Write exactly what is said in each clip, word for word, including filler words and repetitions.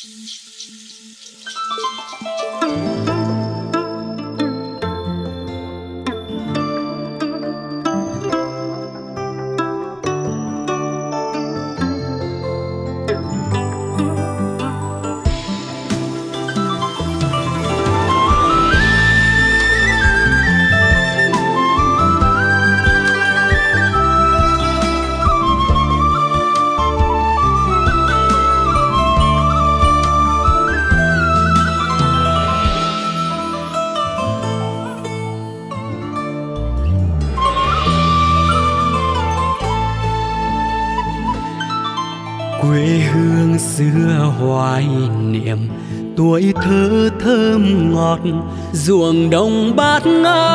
Quê hương xưa hoài niệm, tuổi thơ thơm ngọt, ruộng đồng bát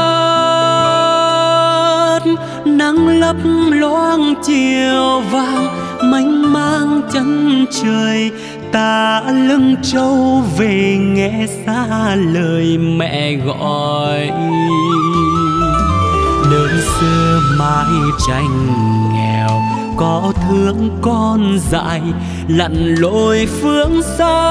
ngát, nắng lấp loáng chiều vàng, mênh mang chân trời. Ta lưng trâu về nghe xa lời mẹ gọi, đơn sơ mái tranh nghèo, có thương con dại lặn lội phương xa.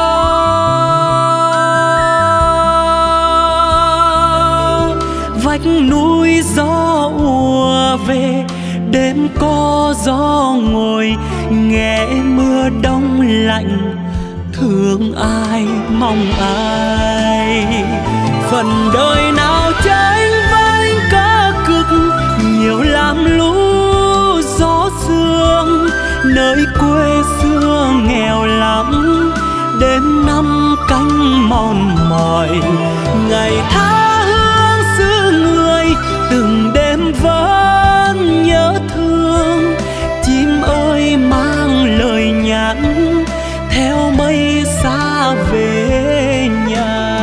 Vách núi gió ùa về, đêm có gió ngồi, nghe mưa đông lạnh, thương ai mong ai. Phần đời nào tranh vanh cá cực, nhiều làm lũ gió sương. Nơi quê xưa nghèo lắm, đêm năm canh mòn mỏi, ngày tha hương xứ người, từng đêm vẫn nhớ thương. Chim ơi mang lời nhắn, theo mây xa về nhà.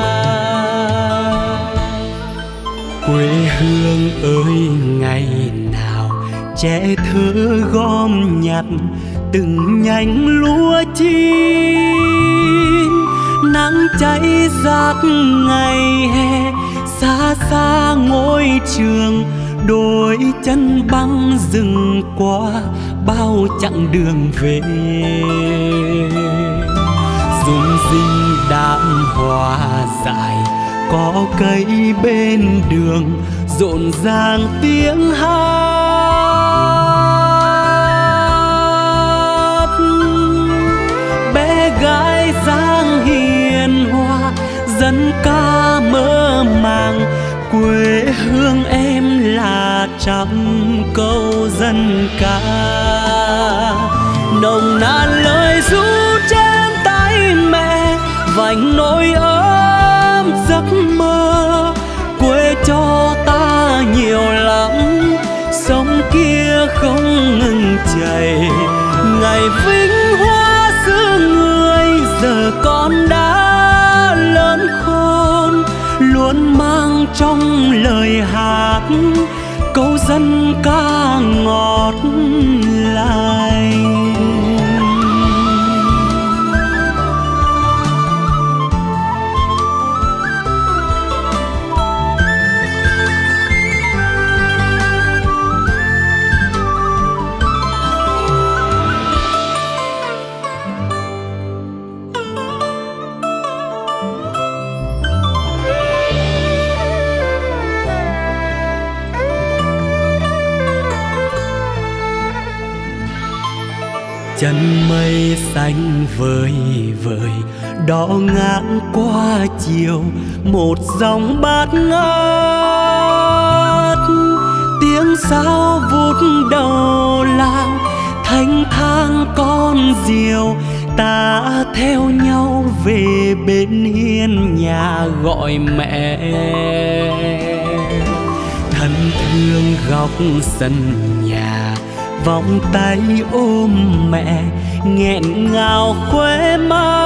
Quê hương ơi ngày nào trẻ thơ gom nhặt từng nhánh lúa chín. Nắng cháy rát ngày hè, xa xa ngôi trường, đôi chân băng rừng qua bao chặng đường về. Rung rinh đám hoa dại, có cây bên đường, rộn ràng tiếng hát. Bé gái dáng hiền hòa, dân ca mơ màng, quê hương em là trăm câu dân ca. Nồng nàn lời ru trên tay mẹ, vành nỗi ấm giấc mơ. Quê cho ta nhiều lắm, sông kia không ngừng chảy. Ngày vinh hoa xứ người, giờ con đã lớn khôn, luôn mang trong lời hát câu dân ca ngọt lành. Chân mây xanh vời vời, đỏ ngang qua chiều, một dòng bát ngát. Tiếng sao vút đầu làng, thanh thang con diều. Ta theo nhau về bên hiên nhà gọi mẹ, thân thương góc sân nhà, vòng tay ôm mẹ nghẹn ngào khuê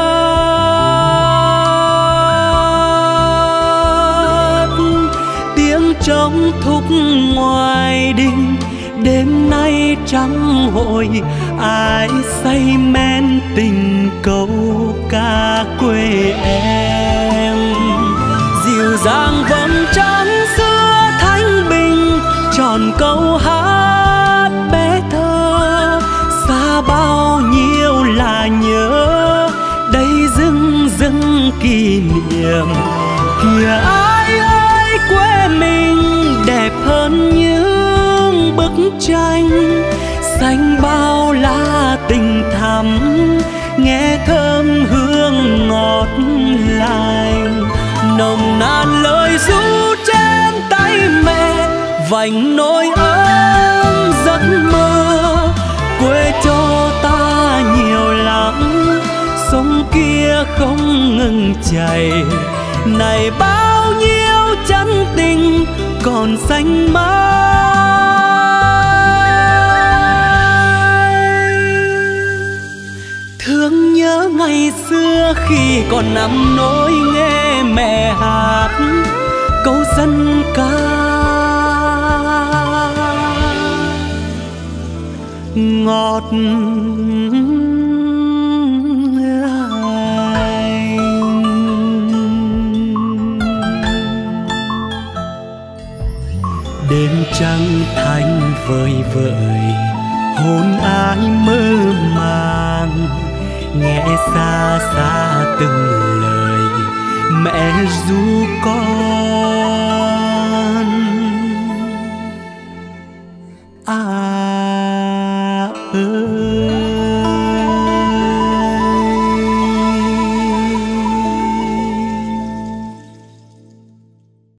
mắt. Tiếng trống thúc ngoài đình, đêm nay trắng hội, ai say men tình câu ca quê em. Dịu dàng vầng trăng xưa thanh bình, tròn câu hát bé thơ. Xa bao nhiêu là nhớ, niệm. Kìa ai ơi quê mình đẹp hơn những bức tranh, xanh bao lá tình thắm, nghe thơm hương ngọt lành. Nồng nàn lời ru trên tay mẹ, vành nỗi ấm giấc mơ. Quê cho ta nhiều lắm, sông kia không ngừng chảy. Này bao nhiêu chân tình còn xanh mãi. Thương nhớ ngày xưa khi còn nằm nỗi nghe mẹ hát câu dân ca ngọt lành. Đêm trăng thanh vời vợi, hồn ai mơ màng, nghe xa xa từng lời mẹ ru con